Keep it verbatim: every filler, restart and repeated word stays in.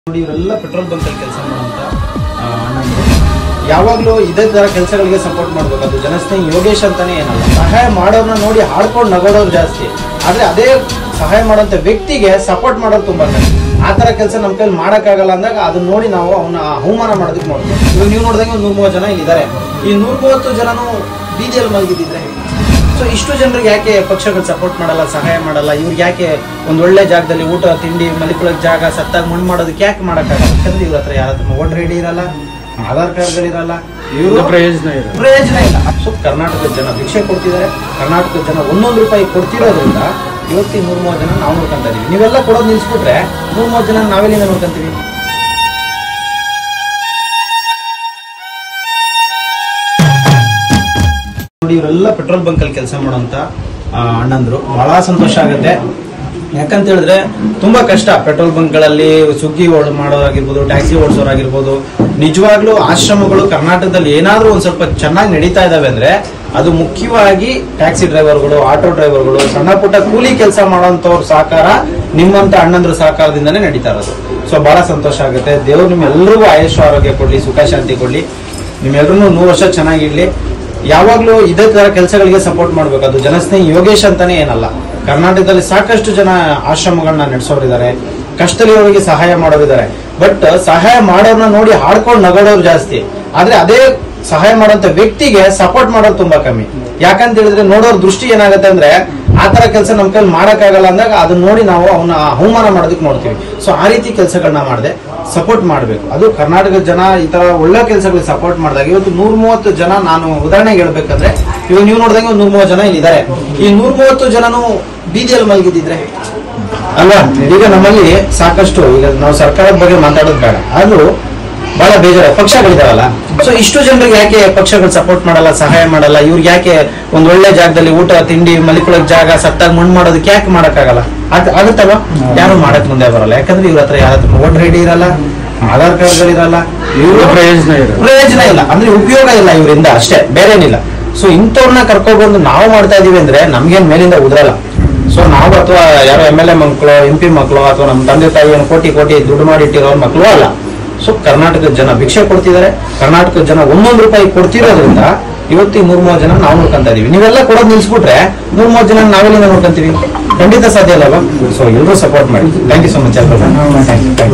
ನೋಡಿ ಇವರೆಲ್ಲ petrol bunk ಅಲ್ಲಿ ಕೆಲಸ ಮಾಡುವಂತ ಅಣ್ಣಂದ್ರು ಯಾವಾಗಲೂ ಇದೇ ತರ ಕೆಲಸಗಳಿಗೆ ಸಪೋರ್ಟ್ ಮಾಡಬೇಕು. ಅದು ಜನಸ್ನೇಹಿ ಯೋಗೇಶ್ ಅಂತಾನೆ ಏನಲ್ಲ, ಸಹಾಯ ಮಾಡೋರ್ನ ನೋಡಿ ಹಾಡ್ಕೊಂಡು ನಗೋಡೋರು ಜಾಸ್ತಿ, ಆದ್ರೆ ಅದೇ ಸಹಾಯ ಮಾಡೋಂಥ ವ್ಯಕ್ತಿಗೆ ಸಪೋರ್ಟ್ ಮಾಡೋರು ತುಂಬಾ ಕಷ್ಟ. ಆ ತರ ಕೆಲಸ ನಮ್ಮ ಕೈಲಿ ಮಾಡೋಕ್ಕಾಗಲ್ಲ ಅಂದಾಗ ಅದನ್ನ ನೋಡಿ ನಾವು ಅವನ್ನ ಅವಮಾನ ಮಾಡೋದಕ್ಕೆ ನೋಡ್ತೀವಿ. ಇವಾಗ ನೀವು ನೋಡಿದಂಗೆ ಒಂದು ನೂರ ಮೂವತ್ತು ಜನ ಇಲ್ಲಿದ್ದಾರೆ. ಈ ನೂರ ಮೂವತ್ತು ಜನನು ಬೀದಿಯಲ್ಲಿ ಮಲಗಿದ್ದಿದ್ರೆ ಸೊ ಇಷ್ಟು ಜನರಿಗೆ ಯಾಕೆ ಪಕ್ಷಗಳು ಸಪೋರ್ಟ್ ಮಾಡಲ್ಲ, ಸಹಾಯ ಮಾಡಲ್ಲ? ಇವ್ರಿಗೆ ಯಾಕೆ ಒಂದ್ ಒಳ್ಳೆ ಜಾಗದಲ್ಲಿ ಊಟ ತಿಂಡಿ ಮಲಿಕೊಳ್ಳೋಕೆ ಜಾಗ ಸತ್ತಾಗ ಮಣ್ಣು ಮಾಡೋದಕ್ಕೆ ಯಾಕೆ ಮಾಡೋಕ್ಕಾಗಲ್ಲ? ಯಾಕಂದ್ರೆ ಇವ್ರ ಹತ್ರ ಯಾರ ವೋಟರ್ ಐ ಡಿ ಇರಲ್ಲ, ಆಧಾರ್ ಕಾರ್ಡ್ಗಳಿರಲ್ಲ, ಇವರು ಪ್ರಯೋಜನ ಇಲ್ಲ ಪ್ರಯೋಜನ ಇಲ್ಲ ಸೊ ಕರ್ನಾಟಕದ ಜನ ಭಿಕ್ಷೆ ಕೊಡ್ತಿದ್ದಾರೆ. ಕರ್ನಾಟಕದ ಜನ ಒಂದೊಂದು ರೂಪಾಯಿ ಕೊಡ್ತಿರೋದ್ರಿಂದ ಇವತ್ತಿ ನೂರ ಮೂವತ್ತು ಜನ ನಾವು ನೋಡ್ಕೊಂತ ಇದೀವಿ. ನೀವೆಲ್ಲ ಕೊಡೋದು ನಿಲ್ಸ್ಬಿಟ್ರೆ ನೂರ ಮೂವತ್ತು ಜನ ನಾವೆಲ್ಲಿಂದ ನೋಡ್ಕೊಂತೀವಿ? ನೋಡಿ ಇವರೆಲ್ಲ ಪೆಟ್ರೋಲ್ ಬಂಕ್ ಅಲ್ಲಿ ಕೆಲಸ ಮಾಡುವಂತ ಅಣ್ಣಂದ್ರು ಬಹಳ ಸಂತೋಷ ಆಗುತ್ತೆ. ಯಾಕಂತ ಹೇಳಿದ್ರೆ ತುಂಬಾ ಕಷ್ಟ ಪೆಟ್ರೋಲ್ ಬಂಕ್ ಗಳಲ್ಲಿ ಸುಗ್ಗಿ ಮಾಡೋರಾಗಿರ್ಬೋದು, ಟ್ಯಾಕ್ಸಿ ಓಡಿಸೋರಾಗಿರ್ಬೋದು. ನಿಜವಾಗ್ಲೂ ಆಶ್ರಮಗಳು ಕರ್ನಾಟಕದಲ್ಲಿ ಏನಾದ್ರೂ ಒಂದ್ ಸ್ವಲ್ಪ ಚೆನ್ನಾಗಿ ನಡೀತಾ ಇದಾವೆ ಅಂದ್ರೆ ಅದು ಮುಖ್ಯವಾಗಿ ಟ್ಯಾಕ್ಸಿ ಡ್ರೈವರ್ಗಳು, ಆಟೋ ಡ್ರೈವರ್ಗಳು, ಸಣ್ಣ ಪುಟ್ಟ ಕೂಲಿ ಕೆಲಸ ಮಾಡೋಂಥವ್ರ ಸಹಕಾರ ನಿಮ್ಮಂತ ಅಣ್ಣಂದ್ರ ಸಹಕಾರದಿಂದನೇ ನಡೀತಾ ಇರೋದು. ಸೊ ಬಹಳ ಸಂತೋಷ ಆಗುತ್ತೆ. ದೇವ್ರು ನಿಮ್ಮೆಲ್ಲರಿಗೂ ಆಯುಷ್ ಆರೋಗ್ಯ ಕೊಡ್ಲಿ, ಸುಖ ಶಾಂತಿ ಕೊಡ್ಲಿ, ನಿಮ್ಮೆಲ್ಲರೂ ನೂರು ವರ್ಷ ಚೆನ್ನಾಗಿರ್ಲಿ. ಯಾವಾಗ್ಲೂ ಇದೇ ತರ ಕೆಲಸಗಳಿಗೆ ಸಪೋರ್ಟ್ ಮಾಡ್ಬೇಕು. ಅದು ಜನಸ್ನೇಹಿ ಯೋಗೇಶ್ ಅಂತಾನೆ ಏನಲ್ಲ, ಕರ್ನಾಟಕದಲ್ಲಿ ಸಾಕಷ್ಟು ಜನ ಆಶ್ರಮಗಳನ್ನ ನಡೆಸೋರಿದ್ದಾರೆ, ಕಷ್ಟದಲ್ಲಿರೋರಿಗೆ ಸಹಾಯ ಮಾಡೋರಿದ್ದಾರೆ. ಬಟ್ ಸಹಾಯ ಮಾಡೋರ್ನ ನೋಡಿ ಹಾಡ್ಕೊಂಡು ನಗೋಡೋರು ಜಾಸ್ತಿ, ಆದ್ರೆ ಅದೇ ಸಹಾಯ ಮಾಡೋಂಥ ವ್ಯಕ್ತಿಗೆ ಸಪೋರ್ಟ್ ಮಾಡೋರು ತುಂಬಾ ಕಮ್ಮಿ. ಯಾಕಂತ ಹೇಳಿದ್ರೆ ನೋಡೋರ್ ದೃಷ್ಟಿ ಏನಾಗುತ್ತೆ ಅಂದ್ರೆ ಆ ತರ ಕೆಲಸ ನಮ್ ಕೈಲಿ ಮಾಡಕ್ಕಾಗಲ್ಲ ಅಂದಾಗ ಅದನ್ನ ನೋಡಿ ನಾವು ಅವನ್ನ ಅವಮಾನ ಮಾಡೋದಕ್ಕೆ ನೋಡ್ತೀವಿ. ಸೊ ಆ ರೀತಿ ಕೆಲಸಗಳನ್ನ ಮಾಡದೆ ಸಪೋರ್ಟ್ ಮಾಡಬೇಕು. ಅದು ಕರ್ನಾಟಕದ ಜನ ಈ ತರ ಒಳ್ಳೆ ಕೆಲಸಗಳಿಗೆ ಸಪೋರ್ಟ್ ಮಾಡಿದಾಗ ಇವತ್ತು ನೂರ ಮೂವತ್ತು ಜನ, ನಾನು ಉದಾಹರಣೆಗೆ ಹೇಳ್ಬೇಕಂದ್ರೆ ಇವಾಗ ನೀವು ನೋಡಿದಂಗೆ ಒಂದು ನೂರ ಮೂವತ್ತು ಜನ ಇಲ್ಲಿದ್ದಾರೆ. ಈ ನೂರ ಮೂವತ್ತು ಜನನು ಬೀದಿಯಲ್ಲಿ ಮಲಗಿದ್ದಿದ್ರೆ ಅಲ್ವಾ? ಈಗ ನಮ್ಮಲ್ಲಿ ಸಾಕಷ್ಟು, ಈಗ ನಾವು ಸರ್ಕಾರದ ಬಗ್ಗೆ ಮಾತಾಡೋದು ಬೇಡ, ಆದ್ರೂ ಬಹಳ ಬೇಜಾರ ಪಕ್ಷಗಳಿದಾವಲ್ಲ. ಸೊ ಇಷ್ಟು ಜನರಿಗೆ ಯಾಕೆ ಪಕ್ಷಗಳು ಸಪೋರ್ಟ್ ಮಾಡಲ್ಲ, ಸಹಾಯ ಮಾಡಲ್ಲ? ಇವ್ರಿಗೆ ಯಾಕೆ ಒಂದ್ ಒಳ್ಳೆ ಜಾಗದಲ್ಲಿ ಊಟ ತಿಂಡಿ ಮಲಿಕೊಳ್ಳೋಕೆ ಜಾಗ ಸತ್ತಾಗ ಮಣ್ಣು ಮಾಡೋದಕ್ಕೆ ಯಾಕೆ ಮಾಡಕ್ಕಾಗಲ್ಲ? ಆಗುತ್ತಲ್ವಾ? ಯಾರು ಮಾಡಕ್ ಮುಂದೆ ಬರಲ್ಲ. ಯಾಕಂದ್ರೆ ಇವ್ರ ಹತ್ರ ಯಾರ ಹತ್ರ ವೋಟರ್ ಐ ಡಿ ಇರಲ್ಲ, ಆಧಾರ್ ಕಾರ್ಡ್ಗಳಿರಲ್ಲ, ಇವರು ಪ್ರಯೋಜನ ಇಲ್ಲ ಪ್ರಯೋಜನ ಇಲ್ಲ ಅಂದ್ರೆ ಉಪಯೋಗ ಇಲ್ಲ ಇವರಿಂದ, ಅಷ್ಟೇ, ಬೇರೆ ಏನಿಲ್ಲ. ಸೊ ಇಂಥವ್ರನ್ನ ಕರ್ಕೊಬಂದು ನಾವು ಮಾಡ್ತಾ ಇದೀವಿ ಅಂದ್ರೆ ನಮ್ಗೇನ್ ಮೇಲಿಂದ ಉದ್ರಲ್ಲ. ಸೊ ನಾವು ಅಥವಾ ಯಾರೋ ಎಮ್ ಎಲ್ ಎ ಮಕ್ಕಳು, ಎಂ ಪಿ ಮಕ್ಕಳು, ಅಥವಾ ನಮ್ಮ ತಂದೆ ತಾಯಿ ಕೋಟಿ ಕೋಟಿ ದುಡ್ಡು ಮಾಡಿ ಇಟ್ಟಿರೋ ಮಕ್ಕಳು ಅಲ್ಲ. ಸೊ ಕರ್ನಾಟಕದ ಜನ ಭಿಕ್ಷೆ ಕೊಡ್ತಿದ್ದಾರೆ. ಕರ್ನಾಟಕದ ಜನ ಒಂದೊಂದು ರೂಪಾಯಿ ಕೊಡ್ತಿರೋದ್ರಿಂದ ಇವತ್ತು ನೂರ ಮೂವತ್ತು ಜನ ನಾವು ನೋಡ್ಕೊಂತ ಇದೀವಿ. ನೀವೆಲ್ಲ ಕೊಡೋದು ನಿಲ್ಸ್ಬಿಟ್ರೆ ನೂರ ಮೂವತ್ತು ಜನ ನಾವೆಲ್ಲಿಂದ ನೋಡ್ಕೊಂತೀವಿ? ಖಂಡಿತ ಸಾಧ್ಯ ಅಲ್ಲವಾ? ಸೊ ಎಲ್ಲರೂ ಸಪೋರ್ಟ್ ಮಾಡಿ. Thank you so much.